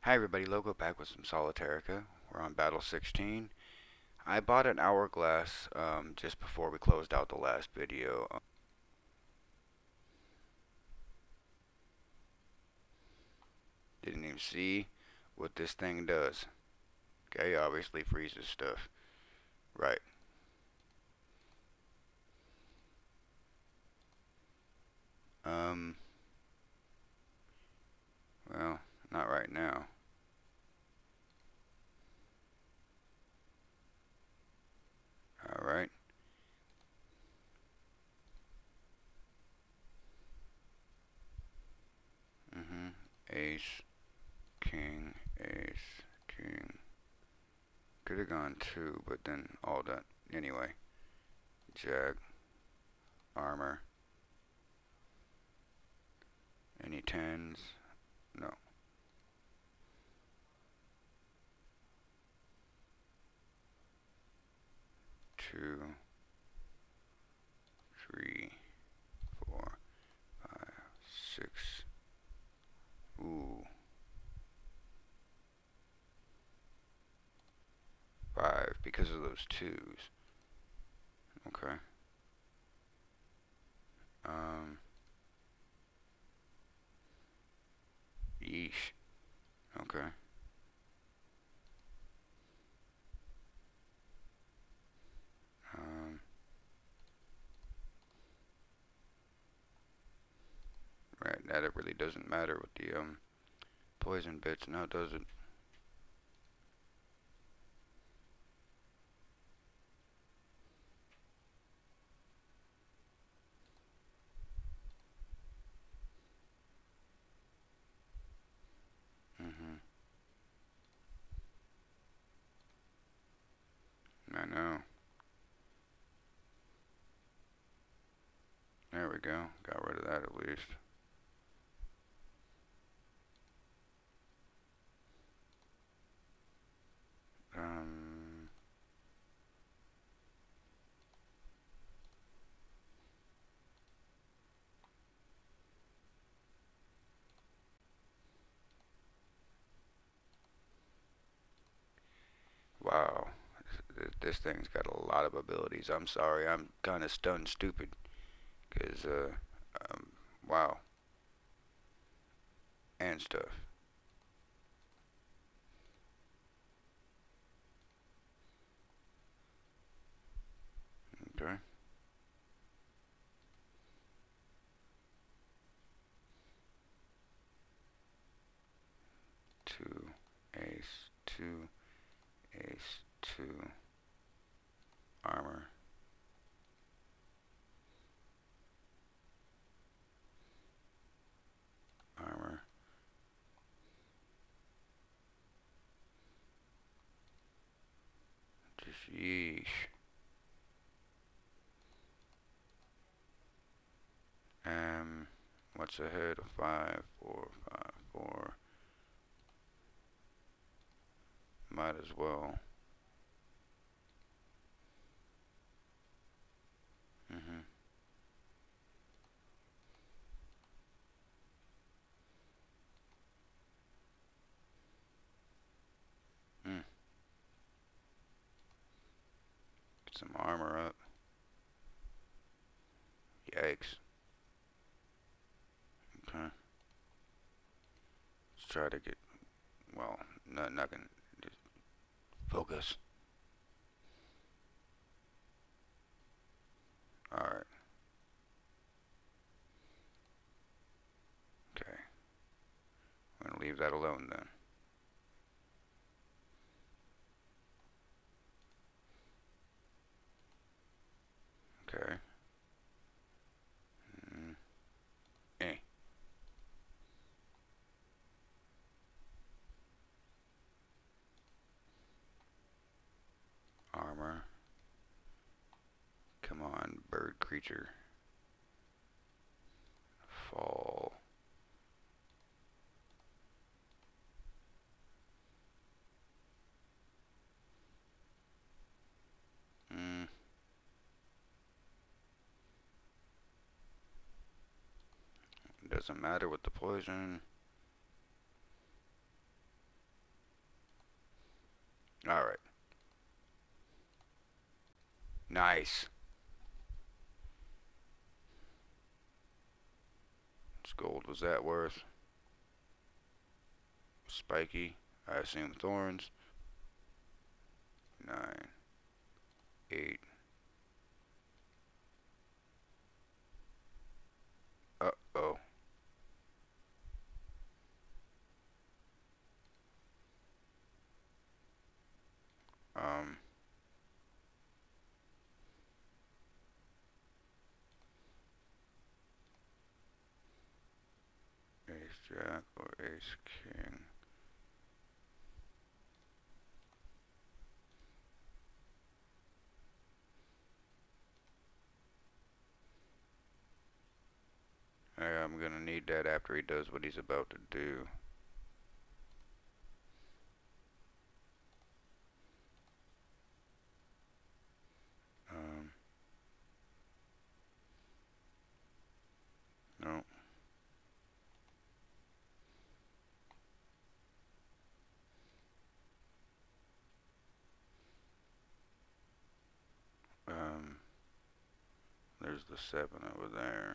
Hi everybody, Logo back with some Solitairica. We're on battle 16. I bought an hourglass just before we closed out the last video. Didn't even see what this thing does. Okay, obviously freezes stuff. Right. Um, well, not right now. Alright. Ace, king, ace, king. Could have gone two, but then all that. Anyway. Jack, armor. Any tens? No. Two, three, 4, 5, 6. Ooh. 5 because of those twos. Okay. Yeesh. Okay. Um, right, that it really doesn't matter with the poison bits now, does it? I know. There we go. Got rid of that at least. Wow. This thing's got a lot of abilities. I'm sorry. I'm kind of stunned stupid. Because, wow. And stuff. Okay. Two, ace, two, ace, two, armor. Armor. Just yeesh. What's ahead of 5, 4, 5, 4? Might as well. Mm. Get some armor up. Yikes. Okay. Let's try to get, well, not gonna, just focus. Alright. Okay. I'm gonna leave that alone then. Okay. Eh. Armor. Come on, bird creature. Fall. Doesn't matter with the poison. Alright. Nice. What gold was that worth? Spiky. I assume thorns. 9, 8. Uh-oh. Um, Ace Jack or Ace King. I'm gonna need that after he does what he's about to do. No. There's the 7 over there.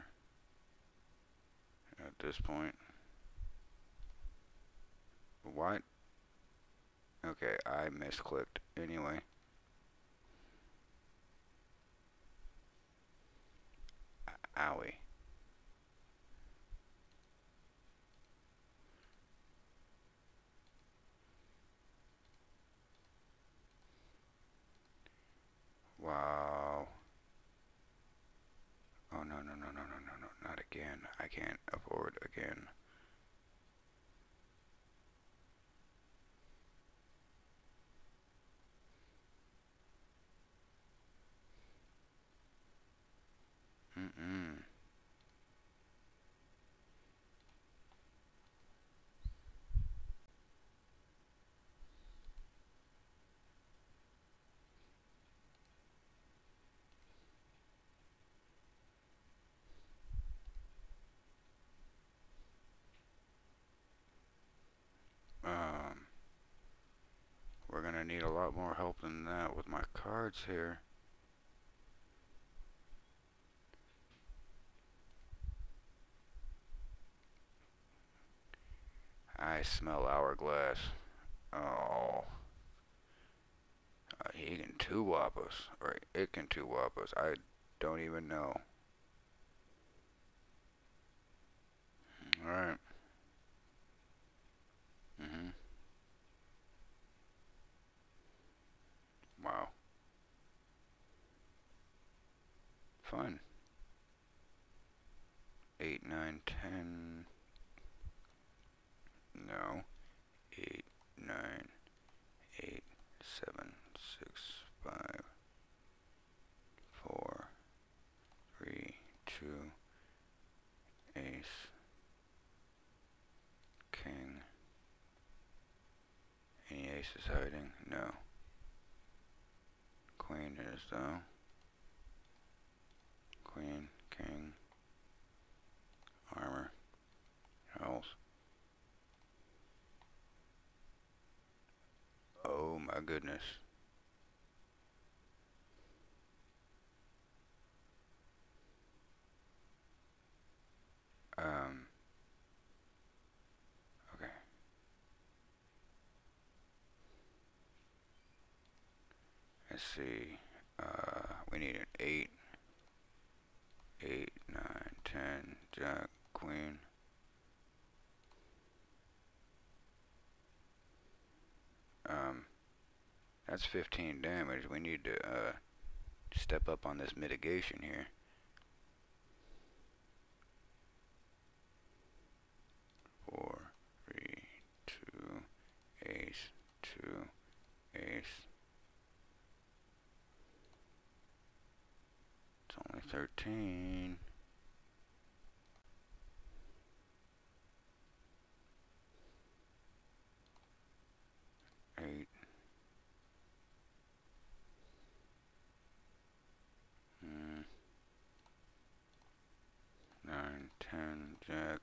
At this point. What? Okay, I misclicked. Anyway. Owie. Wow. Oh, no, no, no, no, no, no, no, not again. I can't afford again. Mm-mm. We're gonna need a lot more help than that with my cards here. I smell hourglass. Oh. He can two-wop us. Or it can two-wop us. I don't even know. Alright. Wow. Fun. 8, 9, 10. No. 8, 9, 8, 7, 6, 5, 4, 3, 2, ace, king. Any aces hiding? No. Queen is though. Queen, king, armor, health. Oh my goodness. Okay. Let's see. We need an 8. 8, 9, 10, jack, queen. That's 15 damage. We need to, step up on this mitigation here. 4, 3, 2, ace, 2, ace. It's only 13. Eight. 9, 10, jack.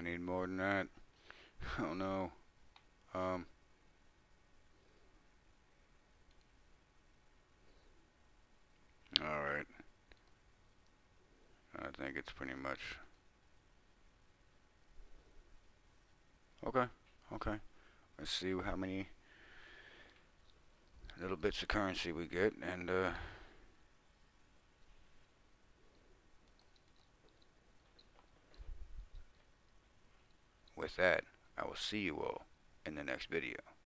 need more than that. Oh no. Um, alright. I think it's pretty much... Okay, okay. Let's see how many little bits of currency we get, and with that, I will see you all in the next video.